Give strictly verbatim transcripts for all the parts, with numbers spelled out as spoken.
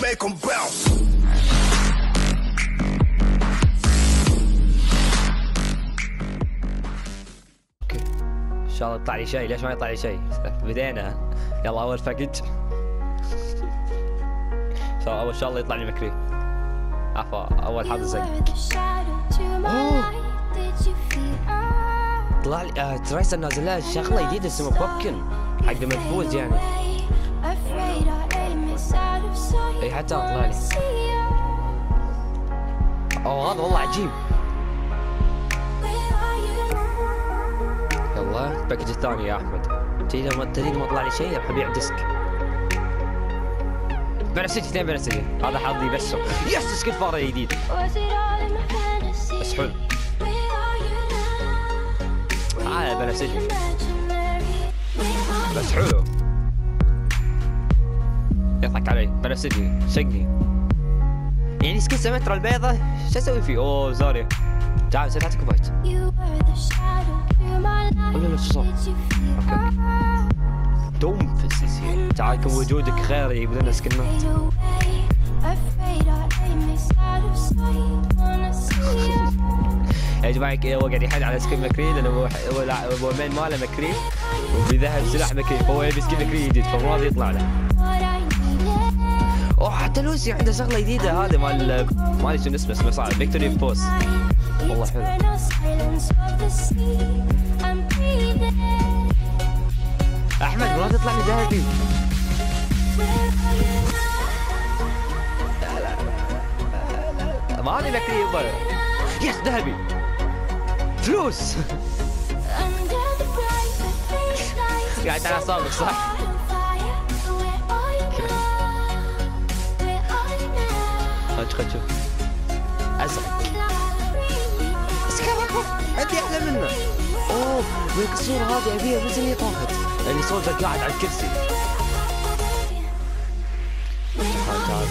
make them bounce. اوكي ان شاء الله يطلع لي شيء. ليش ما يطلع لي شيء؟ بدينا. يلا اول باكج. ان شاء الله اول شغله يطلع لي مكري. عفوا اول حظ زي طلع لي آه ترايسر نازل لها شغله جديده اسمها بوبكن حق لما تفوز يعني. اي حتى طلع لي. اوه هذا والله عجيب. يلا الباكج الثاني يا احمد. تدري لما تدري لما طلع لي شيء راح ابيع ديسك. بنفسجي اثنين بنفسجي. هذا حظي بس. يس سكين فاره جديد. بس حلو. هذا بنفسجي. بس حلو. يضحك علي بنفسجي شقي. يعني سكين سمترا البيضة شو اسوي فيه؟ اوه زاريا. تعال سوي تعطيك فايت. ولا لا شو صار؟ اوكي. دوم فسيسي. تعال كم وجودك خير يجيب لنا سكنات. يا جماعة هو قاعد يحل على سكين مكري لأنه هو هو المين ماله مكري وبيذهب سلاح مكري فهو يبي سكين مكري جديد فمو راضي يطلع له. اوه حتى لوسي عنده شغلة جديدة هذا مال مالي شنو اسمه اسمه صعب فيكتوري بوس. والله حلو. احمد ما تطلع لي ذهبي. لا لا لا ما ابي مكري يبا. يس ذهبي. فلوس. قاعد على اعصابك صح؟ خش خش شوف. ازرق. اسكركو عندي احلى منه. اوه ذيك الصورة هذه ابيها بس اللي طافت. اللي صوته قاعد على الكرسي. تعال تعال.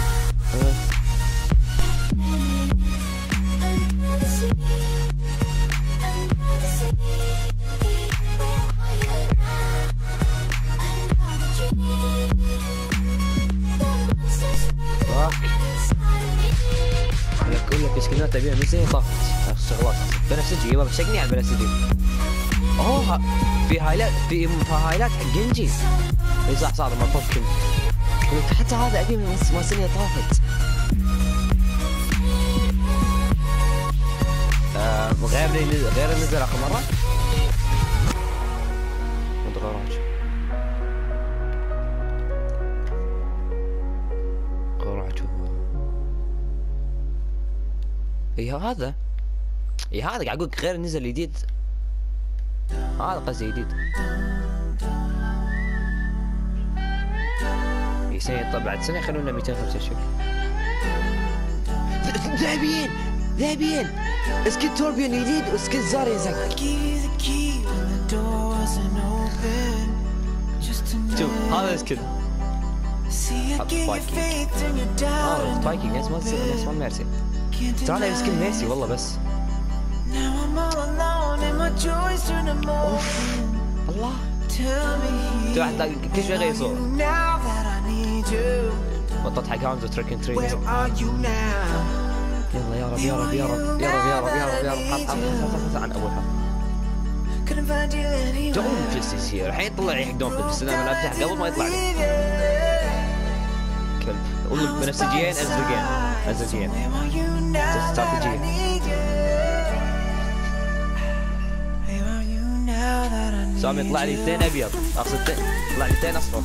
اقول لك سكنات ابيها من زي طافت الشغلات. بنفسجي والله شقني على البنفسجي. اوه في هايلايت في هايلايت حق جنجي. اي صح صار ما بوبكن. حتى هذا ابي من ما سنه طافت. آه غير غير نزل اخر مره. متغرج. غراج. اي هذا. اي هذا قاعد اقول غير نزل جديد. هذا قصدي جديد. اي سنة طب بعد سنة يخلونا مئتين وخمسين شكل. ذهبيين ذهبيين سكين توربيون جديد وسكين زاريا زق. شوف هذا سكين. حط سبايكينج. اه سبايكينج نفس مال نفس مال ميرسي. ترى انا سكين ميرسي والله بس. اوف الله. تو حتى كل شوي غير صور. بطلت حق هاونز وتركن تري. يلا يا رب يا رب يا رب يا رب يا رب يا رب يا رب حط حط حط حط عن اولها. دون فيس يصير الحين طلع لي حق دون فيس انا من افتح قبل ما يطلع لي. كلب والله بنفسجيين ازرقين ازرقين. استراتيجية. سامي يطلع لي اثنين ابيض اقصد اثنين يطلع لي اثنين اصفر.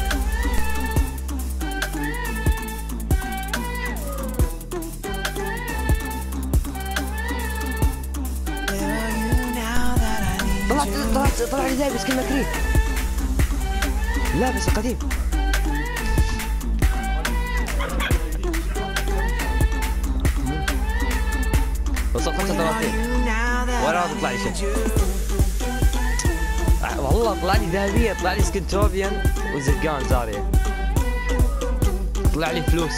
طلعت طلعت طلع لي ذهبي سكين مكري. لا بس قديم. وصلت خمسة وثلاثين ولا تطلع لي شيء. والله طلع لي ذهبية طلع لي سكين تروفيان وزقان زاريا. طلع لي فلوس.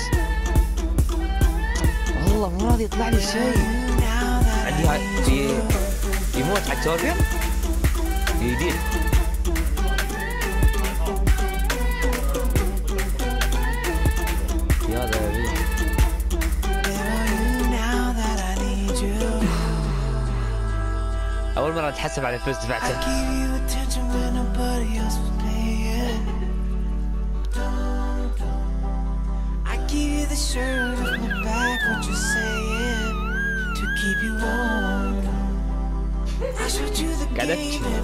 والله مو راضي يطلع لي شيء. عندي هاي في يموت حق تروفيان جديد. تحسب على الفلوس دفعتها. قعدت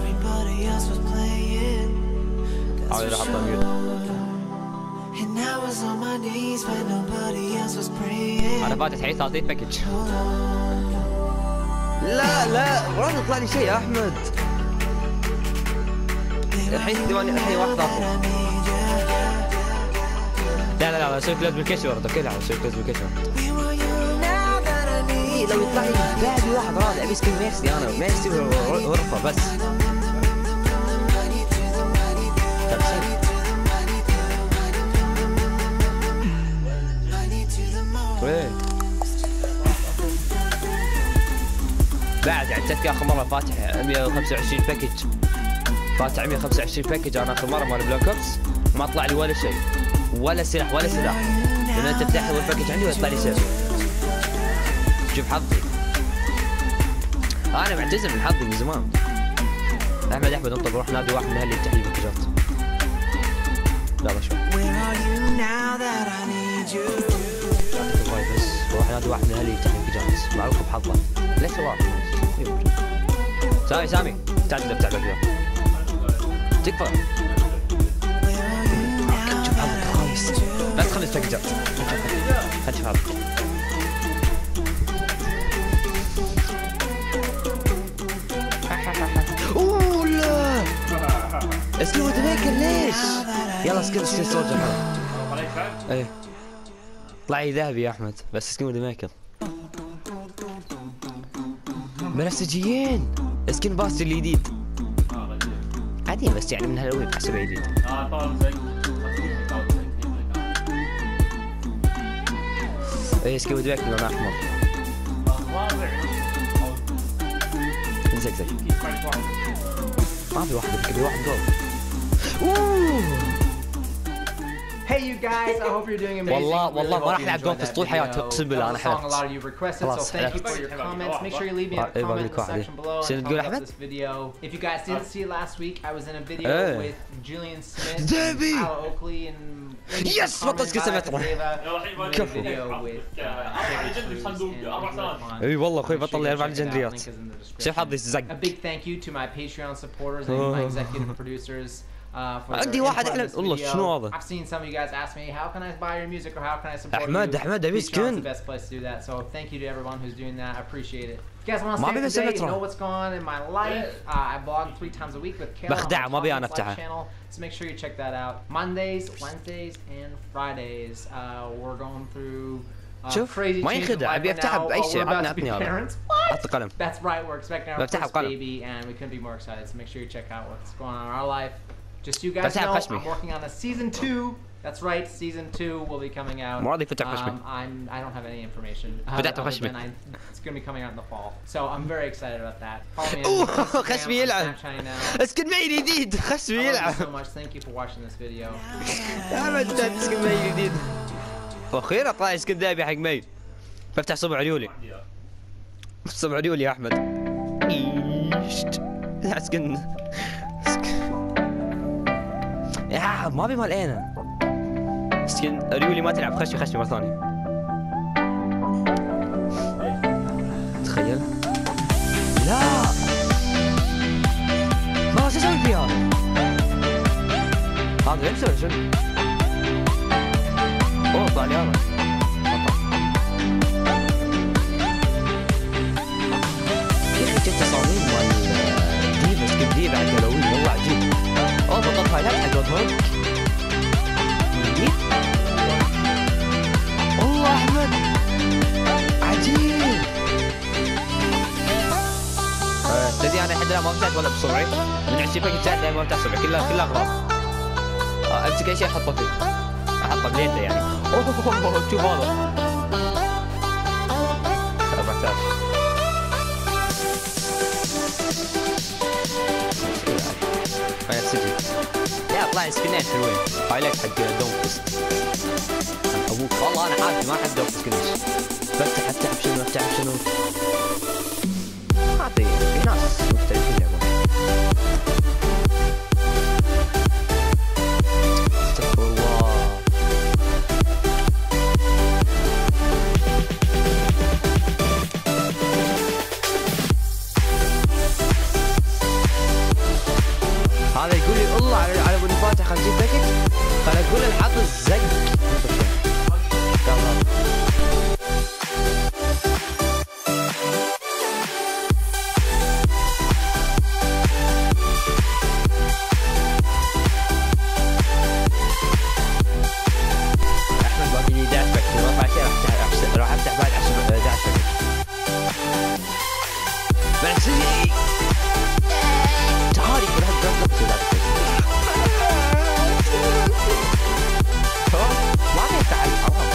حاول احط ميوت. انا فاتح حي ثلاثين باكج. لا لا ما يطلع لي شيء يا احمد. الحين ثمانية الحين واحد اخر. لا لا لا اسوي كلوز بالكيشن ورد. اوكي لا اسوي كلوز بالكيشن. لو يطلع لي بعدي واحد راد ابي سكين ميكسي انا ميكسي غرفه بس. وين؟ بعد يعني جتك اخر مره فاتح مية وخمسة وعشرين باكج. فاتح مية وخمسة وعشرين باكج انا اخر مره مال بلوك اوبس ما طلع لي ولا شيء. ولا سلاح ولا سلاح. لما انت تفتح اول باكج عندي ويطلع لي سلاح. شوف حظي. انا معتزم من حظي من زمان. احمد احمد انطر روح نادي واحد من اهلي يفتح لي باكجات. يلا شوف. بس روح نادي واحد من اهلي يفتح لي باكجات. معروف بحظه. ليش واحد؟ سامي سامي تعال افتح باكجات. تكفى. شوف حظك خايس. لا تخلص باكجات. خلينا نشوف حظك. اوه لا اسكن وتميكر ليش؟ يلا اسكن اسكن سولجر. ايه طلع لي ذهبي يا احمد بس اسكن وتميكر. بنفسجيين اسكن باستي الجديد. عادي بس يعني من هالويب احسبه جديد. ايه اسكن وتميكر لونه احمر. زق زق ما في واحد في واحد جول. Hey you guys, I hope you're doing amazing. والله والله ما راح العب جولف طول حياتي اقسم بالله انا حلفت. خلاص حلفت. Make sure you leave me a comment in the section below. شنو تقول احمد؟ This video. If you guys didn't see it last week, I was in a video with Julian Smith, Al Oakley, and يس بطلت كسر متر. كفو. اي والله اخوي بطل لي اربع ليجندريات. شوف حظي زق. A big thank you to my Patreon supporters and my executive producers. Uh, عندي واحد احلى والله شنو هذا؟ I've seen some of you guys ask me how can I buy your music or how can I support you. احمد احمد ابي سكن. Patreon's the best place to do that. So thank you to everyone who's doing that. I appreciate it. If you guys want to stay up to date, know what's going on in my life. Uh, I blog three times a week with Kayla بخدعه ما ابي انا on my افتحها. channel. So make sure you check that out. Mondays, Wednesdays, and Fridays. Uh, we're going through. Uh, شوف ما ينخدع ابي افتحها باي شيء. عطني عطني هذا. حط قلم. That's right. We're expecting our first baby, and we couldn't be more excited. So make sure you check out what's going on in our life. Just so you guys know, I'm working on a season two. That's right, season two will be coming out. مرضي فتح خشمي. Um, I'm I don't have any information. فتحت خشمي. It's going to be coming out in the fall. So I'm very excited about that. Follow me on Instagram. خشمي يلعب. اسكن معي جديد. خشمي يلعب. Thank you so much. Thank you for watching this video. يا مجد اسكن معي جديد. واخيرا طلع اسكن ذهبي حق مي. بفتح صبع عيولي. صبع عيولي يا احمد. ايشت. اسكن. يا ما ابي مال انا. مسكين ريولي ما تلعب خشي خشي مرة ثانية. تخيل. لا. ما ايش اسوي فيها؟ هذا غير مسوي شنو؟ اوه طلع لي هذا. يا اخي جت تصاميم مال ديفا سكين ديفا عند هالوين والله عجيب. اوه بطلت هايلايت حق وجههم. والله احمد عجيب. تدري انا لحد الان ما فتحت ولا بصبعي. من عشرين باكج جات ما فتحت صبعي كلها كلها اغراض. امسك اي شيء احطه فيه. احطه بليده يعني. اوه شوف هذا. أربعة آلاف. فاير سيتي. يا طلع سكنات حلوين. هايلايت حق دوم فيست. ابوك والله انا حاجي ما احب دوم فيست كلش. بفتح افتح بشنو افتح بشنو. عادي في ناس مختلفين يلعبون. استغفر الله. هذا يقول لي الله على على ابو فاتح خمسين باكيت. خليني اقول له حط الزق. احمد باقي لي داش باكيت ربع شيء راح راح افتح بعد عشان داش باكيت. بنسي تعالي كل هالدرجة ما يفتح الحرام.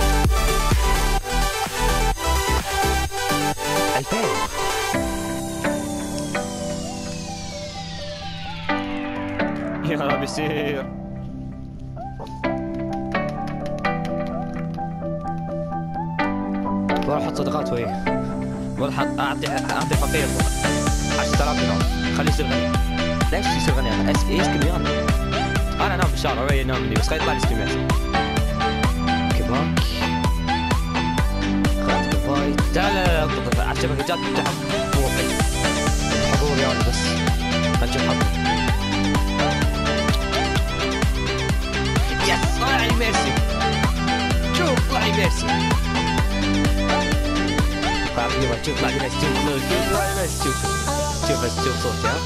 ألفين يا بيصير بروح احط صدقات وياه ولا احط اعطي اعطي فقير عشرة آلاف دينار خليه يصير غني. ليش يصير غني انا؟ ايش ايش كميان؟ انا انام بالشارع وهو ينام لي بس خليه يطلع لي ستمية كباك. خذت كفايت. تعال عشان الرجال تفتحهم روحي حضور يعني بس خلينا نشوف حظ. يس طلع لي ميرسي. شوف طلع لي ميرسي. طلع لي ميرسي. شوف طلع لي ميرسي. شوف طلع لي ميرسي. شوف شوف بس شوف صوتي ها.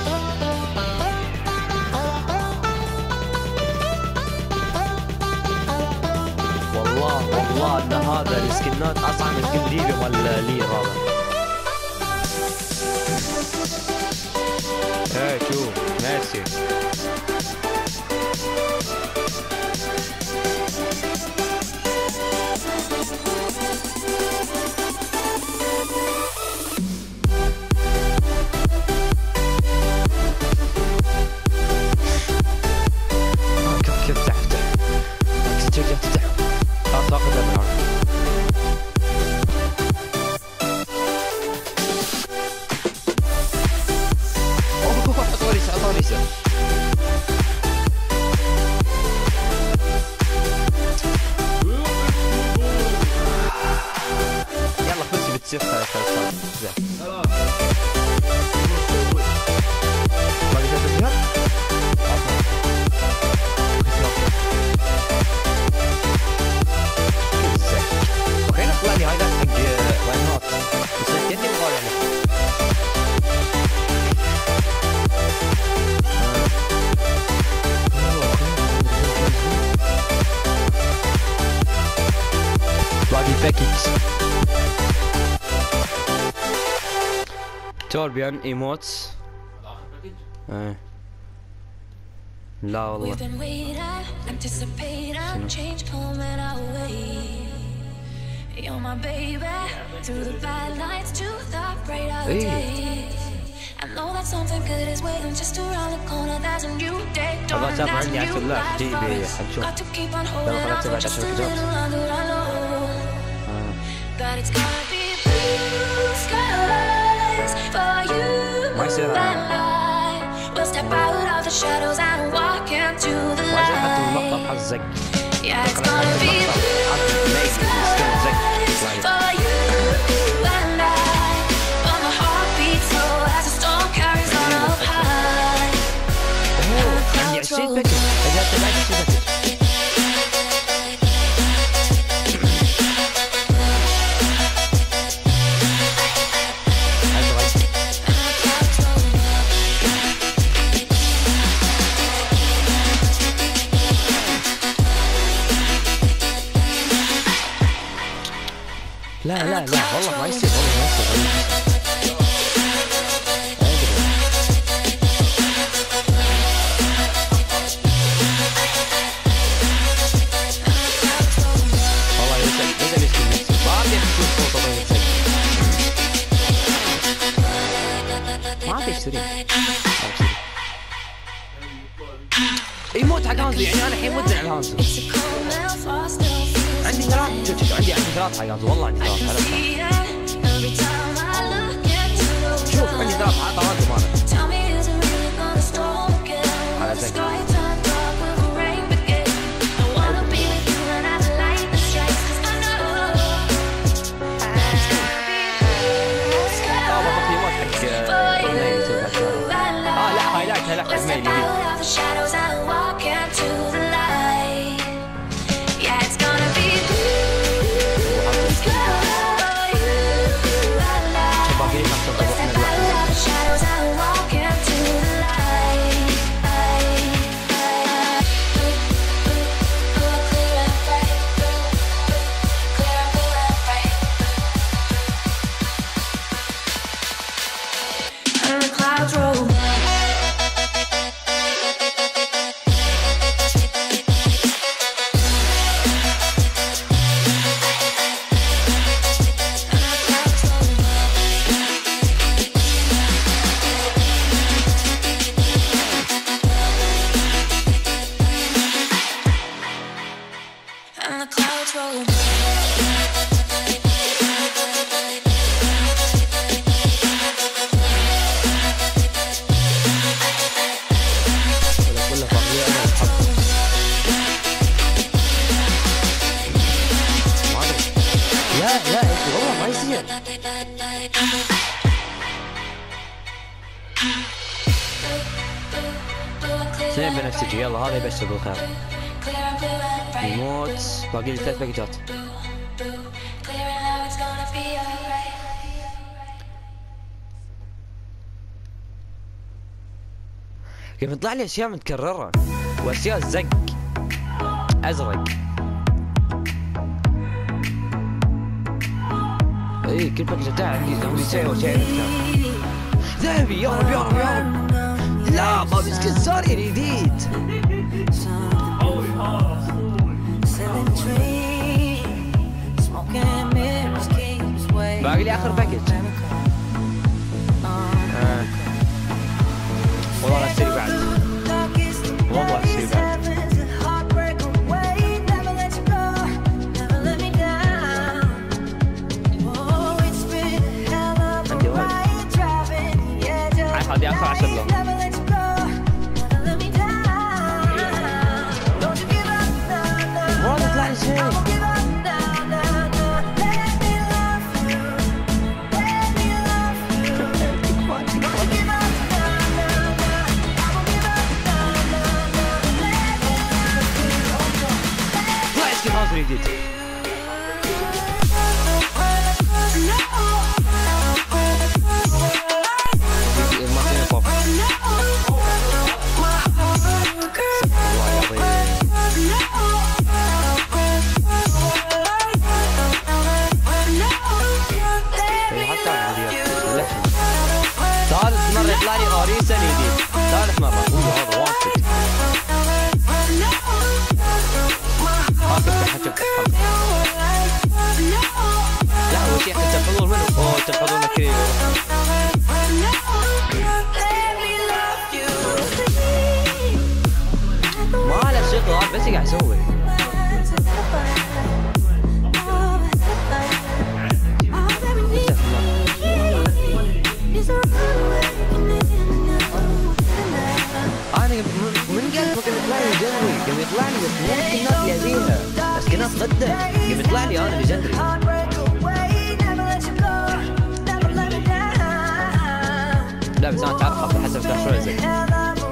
والله والله ان هذا السكنات اصعب من سكن ليبيا مال لير هذا. ايه شوف ميرسي. يلا خذي بتصير خلاص خلاص زين. باقي ثلاث فيديوهات؟ اوكي نطلع لي هذا حق لاينات بس جدي مغالي عليه. باقي باكيت توربيان ايموتس. ايه لا والله والله تابع عندي عشر لاف جيبي حنشوف. يلا خلاص تبعد عشر فيديوهات. ما يصير We'll step out of the shadows and walk into the light. Yeah, it's gonna be blue skies for you and I. When my heart beats slow as the storm carries on up high. And the clouds roll. لا لا لا والله ما يصير والله ما يصير. والله يسأل يسأل يسأل يسأل ما أبي أشوف صوته ما يسأل ما أبي أشتري. يموت حق هانزو يعني أنا الحين مدمن على هانزو. عندي ثلاث شوف شوف عندي عندي ثلاث حق هانزو والله عندي ثلاث. شوف عندي ثلاث حلقات ومانا على زين. اه لا هايلايت هايلايت حق ميلي. اثنين بنفسجي. يلا هذا يبشر بالخير. يموت. باقي لي ثلاث باكجات. كيف يطلع لي اشياء متكررة واشياء زق ازرق. اي كل باكج بتاعي عندي عندي شيء وشيء مختلف. ذهبي يا رب يا رب يا رب. لا ما مسكت صار جديد. باقي لي اخر باكج. آه. والله لا اشتري بعد. والله اشتري بعد. هذه اخر عشر لون. ما تطلع لي شيء. لا اسكي حاضر جديد. ثالث مرة يطلع لي أوريسا جديد. ثالث مرة. اوه هذا واجد. هاك افتح افتح. لا هو شيخ تنحضون منه. اوه تنحضون كريم. ما له شغل بس قاعد يسوي. انا من قلب كان يطلع لي جندري. كان يطلع لي بس مو سكنات اللي ابيها. سكنات قدة. كان يطلع لي انا بجندري. لا بس انا تعرف حسب كلاش رويال.